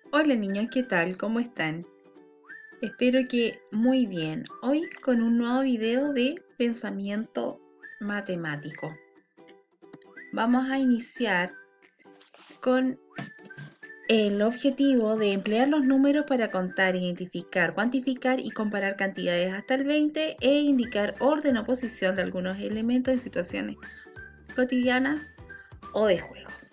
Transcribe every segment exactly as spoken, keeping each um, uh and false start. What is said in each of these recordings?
Hola niños, ¿qué tal? ¿Cómo están? Espero que muy bien. Hoy con un nuevo video de pensamiento matemático. Vamos a iniciar con el objetivo de emplear los números para contar, identificar, cuantificar y comparar cantidades hasta el veinte e indicar orden o posición de algunos elementos en situaciones cotidianas o de juegos.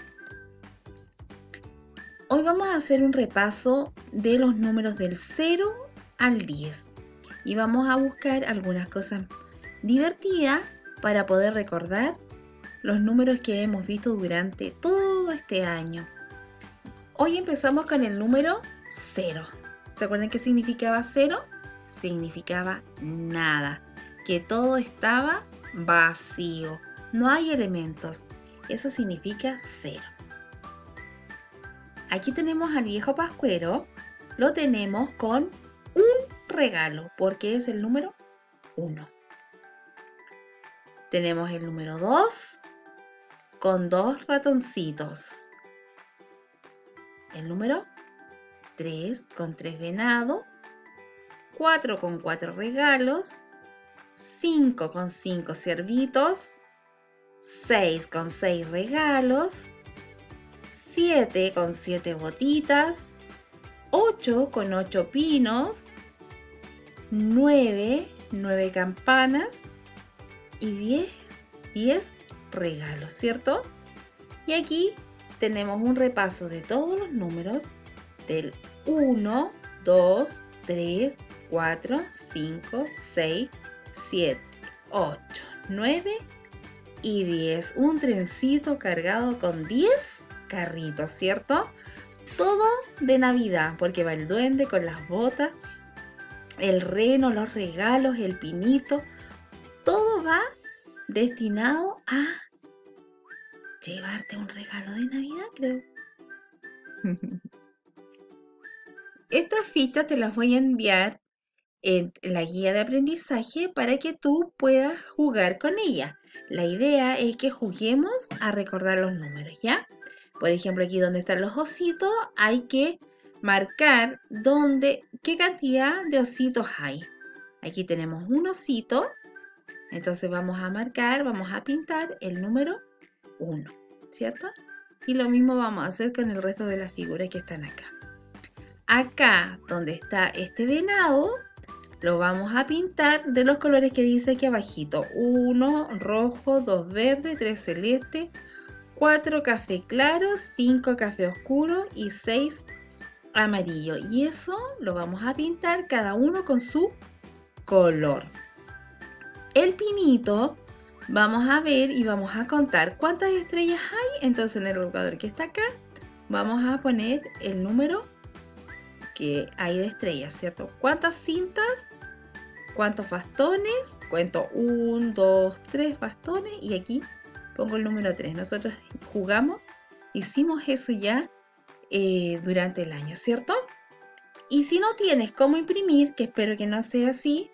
Hoy vamos a hacer un repaso de los números del cero al diez y vamos a buscar algunas cosas divertidas para poder recordar los números que hemos visto durante todo este año. Hoy empezamos con el número cero. ¿Se acuerdan qué significaba cero? Significaba nada, que todo estaba vacío, no hay elementos. Eso significa cero. Aquí tenemos al viejo Pascuero, lo tenemos con un regalo, porque es el número uno. Tenemos el número dos, con dos ratoncitos. El número tres, con tres venados. cuatro, con cuatro regalos. cinco, con cinco ciervitos. seis, con seis regalos. siete, con siete botitas. ocho, con ocho pinos. nueve, nueve campanas. Y diez, diez regalos, ¿cierto? Y aquí tenemos un repaso de todos los números del uno, dos, tres, cuatro, cinco, seis, siete, ocho, nueve y diez. Un trencito cargado con diez carritos, ¿cierto? Todo de Navidad, porque va el duende con las botas, el reno, los regalos, el pinito. Todo va destinado a llevarte un regalo de Navidad, creo. Estas fichas te las voy a enviar en la guía de aprendizaje para que tú puedas jugar con ella. La idea es que juguemos a recordar los números, ¿ya? Por ejemplo, aquí donde están los ositos, hay que marcar dónde, qué cantidad de ositos hay. Aquí tenemos un osito, entonces vamos a marcar, vamos a pintar el número uno, ¿cierto? Y lo mismo vamos a hacer con el resto de las figuras que están acá. Acá, donde está este venado, lo vamos a pintar de los colores que dice aquí abajito. uno rojo, dos verde, tres celeste, cuatro café claro, cinco café oscuro y seis amarillo. Y eso lo vamos a pintar cada uno con su color. El pinito, vamos a ver y vamos a contar cuántas estrellas hay. Entonces en el educador que está acá, vamos a poner el número que hay de estrellas, ¿cierto? ¿Cuántas cintas? ¿Cuántos bastones? Cuento uno, dos, tres bastones y aquí pongo el número tres. Nosotros jugamos, hicimos eso ya eh, durante el año, ¿cierto? Y si no tienes cómo imprimir, que espero que no sea así,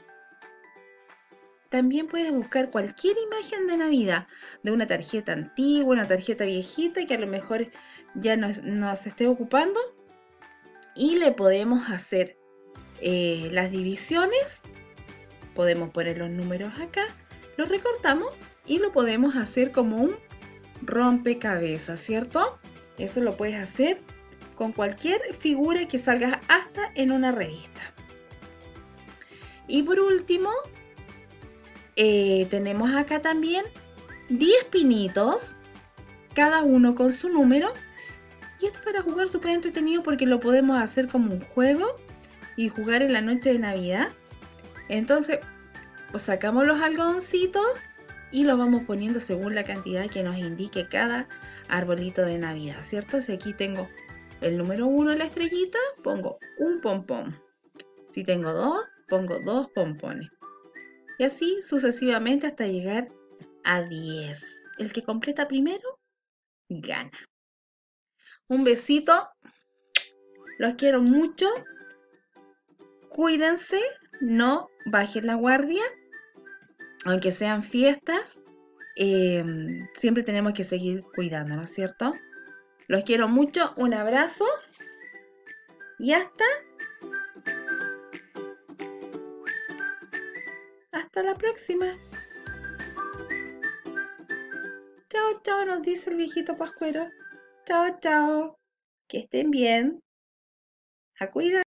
también puedes buscar cualquier imagen de Navidad, de una tarjeta antigua, una tarjeta viejita que a lo mejor ya no, no se esté ocupando y le podemos hacer eh, las divisiones. Podemos poner los números acá, los recortamos y lo podemos hacer como un rompecabezas, ¿cierto? Eso lo puedes hacer con cualquier figura que salga hasta en una revista. Y por último, eh, tenemos acá también diez pinitos, cada uno con su número. Y esto es para jugar súper entretenido porque lo podemos hacer como un juego y jugar en la noche de Navidad. Entonces, pues sacamos los algodoncitos y los vamos poniendo según la cantidad que nos indique cada arbolito de Navidad, ¿cierto? Si aquí tengo el número uno en la estrellita, pongo un pompón. Si tengo dos, pongo dos pompones. Y así sucesivamente hasta llegar a diez. El que completa primero, gana. Un besito, los quiero mucho. Cuídense, no bajen la guardia, aunque sean fiestas, eh, siempre tenemos que seguir cuidándonos, ¿cierto? Los quiero mucho, un abrazo Y hasta, hasta la próxima. Chao, chao, nos dice el viejito pascuero. Chao, chao. Que estén bien. A cuidar.